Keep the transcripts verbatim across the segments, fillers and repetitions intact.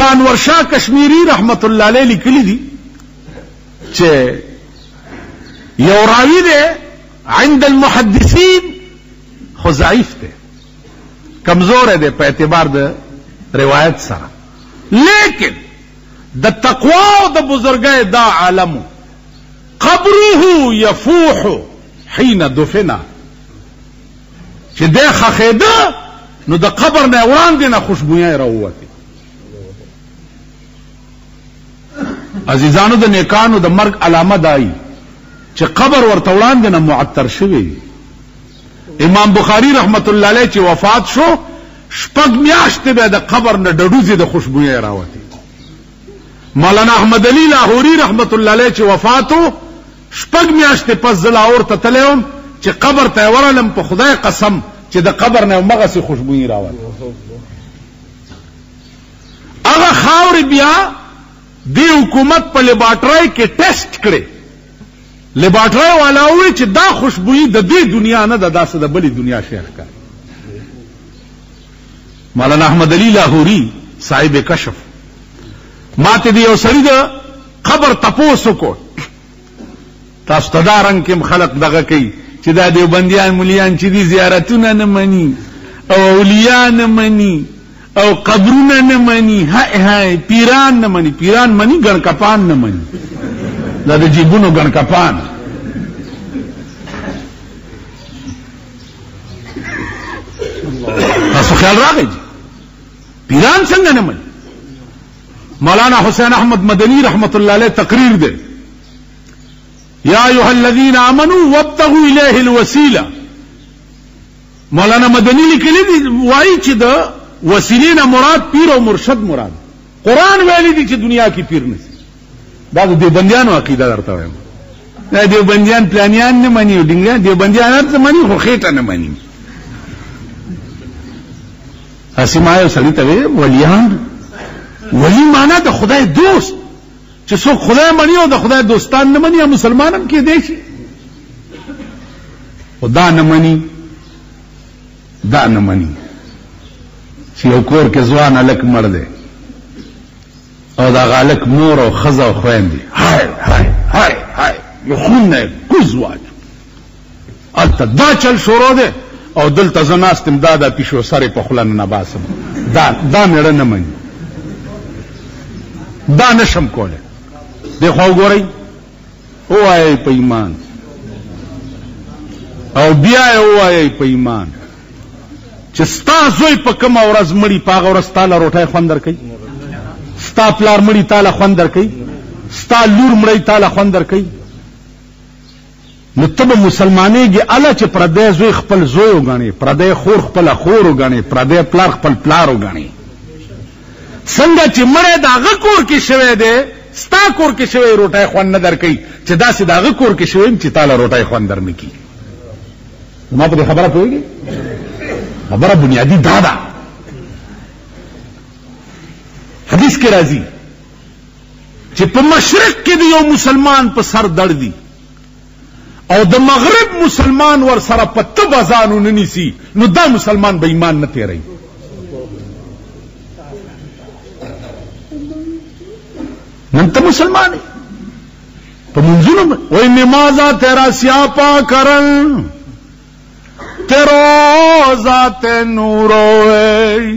شانور شاه کشمیری رحمت الله علیه لیکلی دي چې یو راوی دی عند المحدثین خو ضعیف دی کمزور دی په اعتبار د روایت سره لیکن د تقوا او د بزرګۍ دا عالم قبره يفوح حين دفن چې د خخیده نو د قبر نه وړاندې نه خوشبویي راووته عزیزانو د نیکانو د مرګ علامه دای چې قبر ورته وړاندې نه معطر شوی امام بخاری رحمت الله علیه چې وفات شو شپږ میاشتې به د قبر نه ډډوزي د خوشبویي راوته مولانا احمد علی لاهوری رحمت الله علیه چې وفاتو شپږ میاشتې پس زلاور ته تلم چې قبر ته ورلم په خدای قسم چې د قبر نه مغه سي خوشبویي راوته هغه خاور بیا دی حکومت په لیبارټری کې ټیسټ کړي لیبارټری والا وی چې دا خوشبویي د دې دنیا نه د داسې د بلې دنیا شیخ کا مولانا احمد علی لاهوری صاحب کشف ماته دی یو سړي د قبر تپوسو کو تاسو ته دا رنګ کې خلق دغه کوي چې دا دیوبندیان مليان چې دي زیارتونه نه مني او اولیاء نه مني او قبرونه نه مني هاي هاي پیران نه مني پیران مني ګڼکپان نه مني دا د جیبونو ګڼکپان تاسو خیال راغی پیران څنګه نه مني مولانا حسین احمد مدنی رحمت الله علیه تقریر دی یا ایها الذین آمنوا وابتغوا الیه الوسیله مولانا مدنی لیکلی دی وایي چې د وسیلې مراد پیر او مرشد مراد قران ویلي دي چې دنیا کې پیر نشي دا د دیوبندیانو عقیده درته وایم دا دیوبندیان پلانیان نه مني او ډینګا دیوبندیان هر څه مني خو خېټه نه مني اسماء سړی ته ولیان ولی معنا د خدای دوست چې څوک خدای مني او د خدای دوستان نه مني یا مسلمانان کې دی شي خدا نه مني دا نه مني چې یو کور کې ځوان الک مړ دی او دا غالک مور او خزه او خويندې هاي هاي هاي هاي یو خونه کوز واج البته دا چل شروع ده او دلته زناستم دا د پیشو سره په خلن نه باسم دا دا مړ نه مني دا نشم کوله دی خو ګورئ وای په ایمان او بیا وای په ایمان چې ستا زوی په کوم ورځ مړی پاغه ورځ تعالی روټه خوندر کوي ستا پلار مړی تعالی خوندر کوي ستا لور مړی تعالی خوندر کوي نو تب مسلمانېږي الله چې پردې زوی خپل زوی وګڼي پردې خور خپل خور وګڼي پردې پلار خپل پلار وګڼي څنګه چې مړی داغه کور کې شوی دی ستا کور کې شوی روټه خوند نه درکې چې داسې داغه کور کې شوی چې تعالی روټه خوندر نه کی ما په خبره پوهیږي خبره بنیادی دا ده حدیث کې راځي چې په مشرق کې د یو مسلمان په سر درد دي او د مغرب مسلمان ور سره په تبازانو نه نیسی نو دا مسلمان به ایمان نه تیری نن ته مسلمان په منځونو وای نمازا تیرا سیاپا کرن تیرو ذات نوروے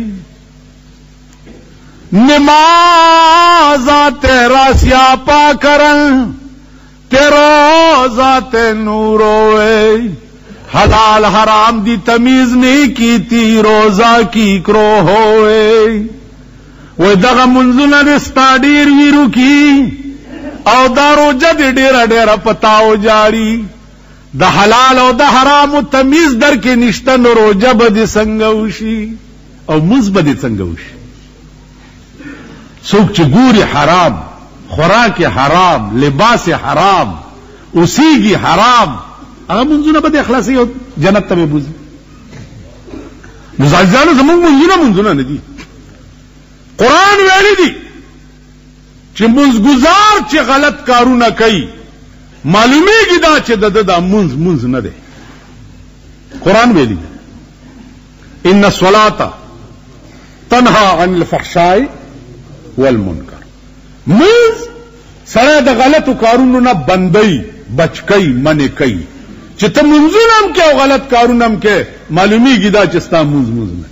نمازا تیرا سیاپا کرن تیرو ذات نوروے حلال حرام دی تمیز نہیں کی تی روزہ کی کرو ہوئے وہ دغه منځونه د ستا ډېر ویرو کی او دا روجه د ډېره ډېره پتاو جاړي د حلال او د حرامو تمیز در کې نشته نو روجه به دې څنګه وشي او مز به دې څنګه وشي څوک چې ګوري حرام خوراک حرام لباس حرام اوسیږي حرام هغه منځونه به د اخلاصي او جنت ته بوزي نو ځانځانو زموږ منځونه منځونه نه دي قرآن ویلی دی چې منځګزار چې غلط کارونه کوي معلومیږي دا چې د د منځ منځ نه دی قرآن ویلی دی ان الصلاة تنهى عن الفحشاء والمنکر. منز سره د غلطو کارونو نه بندي بچکی منې کوي چې ته منځونه هم کې او غلط کارونه هم کې معلومیږي دا چې ستا منځ منځ نه.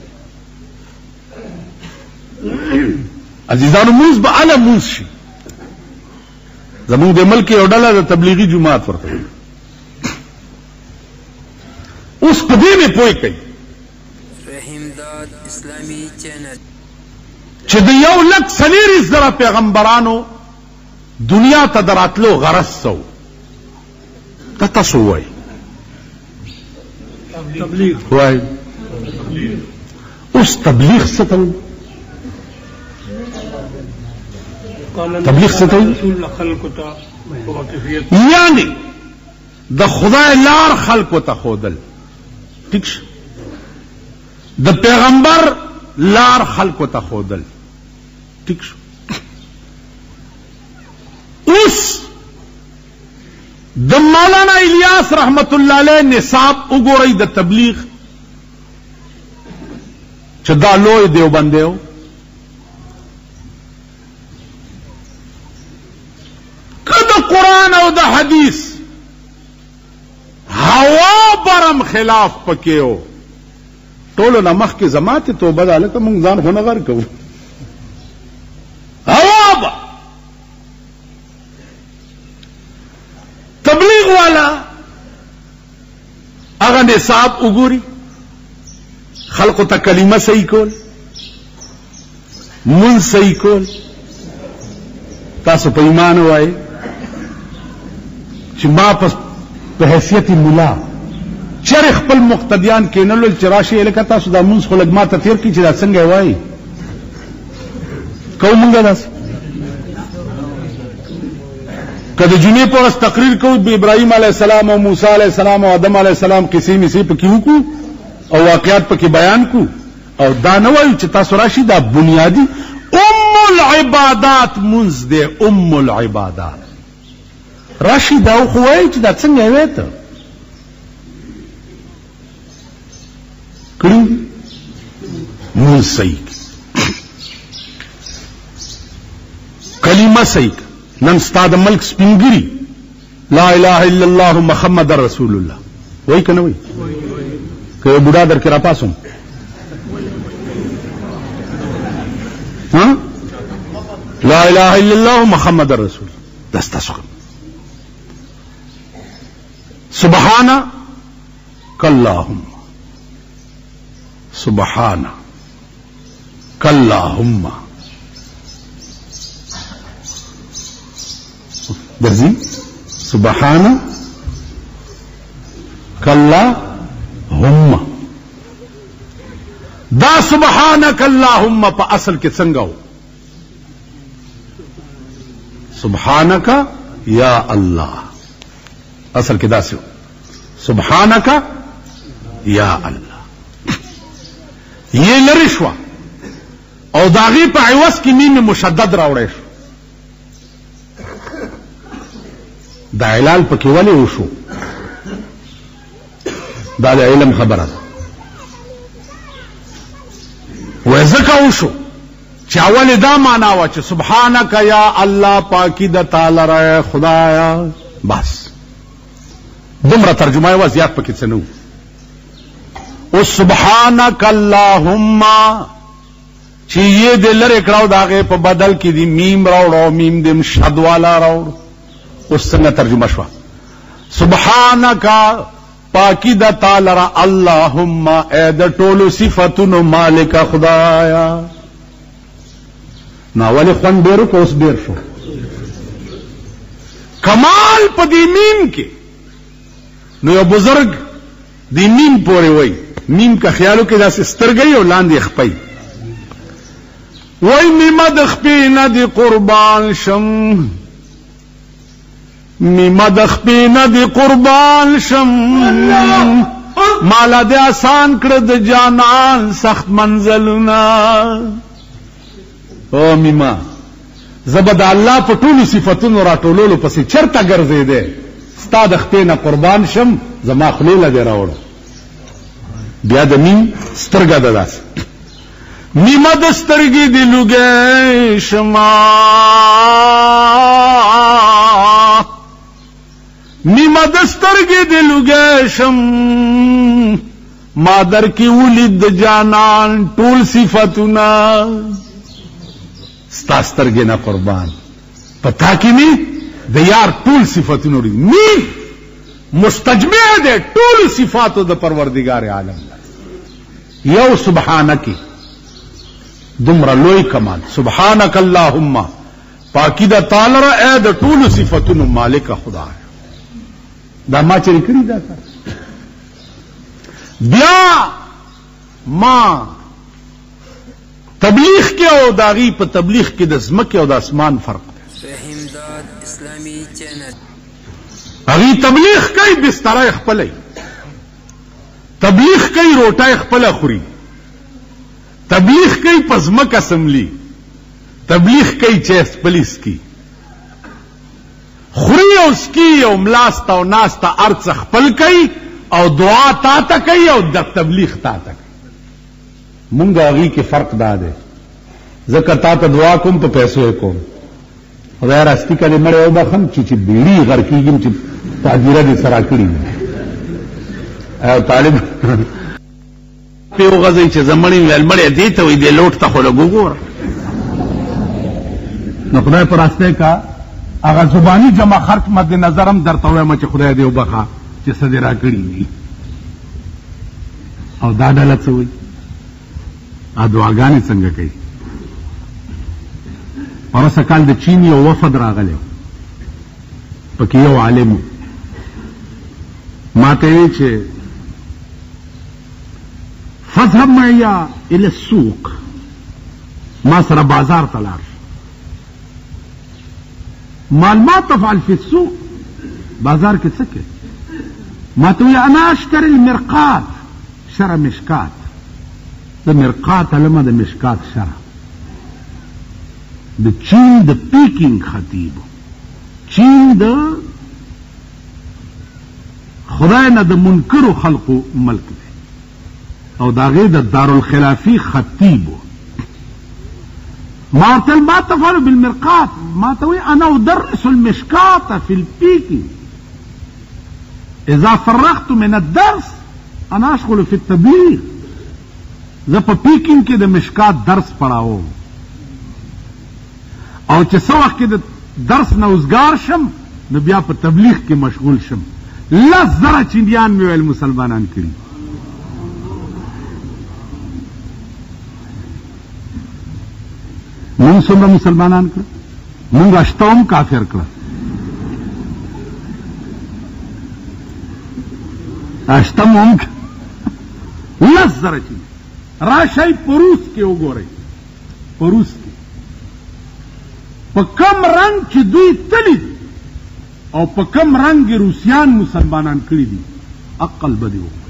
عزیزانو منځ به اله منځ شي. زمونږ د ملک یو ډله د تبلیغي جماعت ورته اوس په دې مې پوه کوي اسلامی چینل چې د یو لک څلېرویشت زره پیغمبرانو دنیا ته دراتلو غرض سو ته تاسو وایي تبلیغ وایي اوس تبلیغ څه ته وایي؟ تبلیغ څه ته وایي؟ یعنی د خدای لار خلکو ته ښودل. ٹھیک شو؟ د پیغمبر لار خلکو ته ښودل. ٹھیک شو؟ اوس د مولانا الیاس رحمت الله علیه نصاب وګورئ د تبلیغ چې دا لوی دیوبند دی که د قرآن او د حدیث هوا برم خلاف پکې و ټولو نه مخکې زما ته توبه ده هلکه مونږ ځان خو نه غر کوو. هوا به تبلیغ والا هغه نصاب وګوري خلقو ته کلمه صحیح کول مونږ صحیح کول. تاسو په ایمان وایي چې ما په حیثیت ملا چر خپل مقتدیان کینلل چې راشي لکه تاسو دا مونږ خو لږ ما ته تیر کړي چې دا څنګه وایي کوو مونږ داسې که د جمعې په ورځ تقریر کوو د ابراهیم علیه السلام او موسی علیه السلام او آدم علیه السلام کیسې میسې پکې وکړو او واقعات پکې بیان کو او دا نه وایو چې تاسو راشي دا بنیادی ام العبادات منځ دی. ام العبادات راشي دا خو وایي چې دا څنګه وایي ته کړي منځ صحیح کلمه صحیح. نن ستا د ملک سپینګری لا اله الا الله محمد رسول الله وایي که نه وایي؟ که یو بوډا در کې را پاسم ها لا اله الا الله محمد رسول الله دا ستاسو سبحانك اللهم سبحانك اللهم درځي سبحانك اللهم دا سبحانك اللهم په اصل کې څنګه و؟ سبحانك یا الله اصل کې داسې و سبحانك یا الله یہ لري شو او داغي په عوض کې میم مشدد راوړی شو. دا علال پکې ولې وشو؟ دا د علم خبره ده. و ځکه وشو چې اول دا معنا و چې سبحانك یا الله پاکی د تعالی را خدایا بس دومره ترجمه و زیات پکې څه نه و. او سبحانك اللهم چې یې د لره کړهو داغه په بدل کې دی میم راوړو میم د مشد والا راوړو. اوس څنګه ترجمه شو؟ سبحانك پاکی د تعالی را اللهم اے د ټولو صفاتونو مالک خدایا. نو اولی خوان بیرو که اوس بیر شو کمال پا دی میم کے. نو یو بزرگ دی میم پوری وی میم کا خیالو که دا سستر گئی او لاندی اخپی وی میمد اخپی ندی قربان شم میمد اخپی ندی قربان شم مالا دی آسان کرد جانان سخت منزلنا. او میما زبد الله په ټولو صفاتونو را ټولولو پسې چرته ګرځېدې ستا د خپې نه قربان شم زما خولې له دې راوړه. بیا د میم سترګه ده داسې نیمه د سترګې د لوګی شما نیمه د سترګې د لوګی شم ما در کې ولید د جانان ټول صفاتونه ستا سترګې نه قربان پتا کې می د یار ټول صفاتونه لري نی مستجمع ده ټول صفاتو د پروردگار عالم یو سبحانك دمر لوی کمال سبحانك اللهم پاکی دا تعالی را اے د ټول صفاتونو مالک خدا دا ما چې کړی دا بیا ما تبلیغ کې او داغي په تبلیغ کې د زمکه او د اسمان فرق دی فهمداد اسلامی چینل اغي تبلیغ کوي بستر خپلې تبلیغ کوي روټه خپل خوري تبلیغ کوي پزمک اسمبلی تبلیغ کوي چیس پولیس کی خوري او سکی او ملاستا او ناستا ارڅ خپل کوي او دعا تا ته کوي او د تبلیغ تا ته کوي مونږ اغي کې فرق داده زکه تا ته دعا کوم په پیسو کوم خدای راستی کله مړ او بخم چې چې بیړی غر کیږم چې تاجره دې سره کړی او طالب په غزي چې زمړی ول مړ دې ته وي دې لوټ ته خو لګور نو خدای پر راسته کا هغه زبانی جمع خرج مد نظرم درته وایم چې خدای دې وبخا چې سده را کړی وي او دا ډله څه وي ا دعاګانې څنګه کوي ورسه کال د چین یو وفد راغلی پکې یو عالم ما ته وی چې فذهب معي الى السوق ما سره بازار ته لاړ مال ما تفعل في السوق بازار کې څه کوي ما ته وی انا اشتري المرقات شرى مشکات د مرقات علمه د مشکات شرى د چین د پیکینګ خطیب چین د خدای نه د منکرو خلقو ملک دی او داغه د دارالخلافی خطیب ما تل ما تفعل بالمرقات ما توي انا ادرس المشكات في البيكينج اذا فرغت من الدرس انا اشغل في التبليغ زه په پیکینګ کې د مشکات درس پڑھاوم او چې څو وخت کې د درس نه وزګار شم نو بیا په تبلیغ کې مشغول شم لس زره چینیان مې ویل مسلمانان کړي مونږ څومره مسلمانان کړه مونږ اشتوم کافر کړه اشتم هم لس زره چینی راشي پروس کې وګورئ پروس کې په کم رنگ چې دوی تلی دي او په کم رنگ روسیان مسلمانان کړي دي عقل بده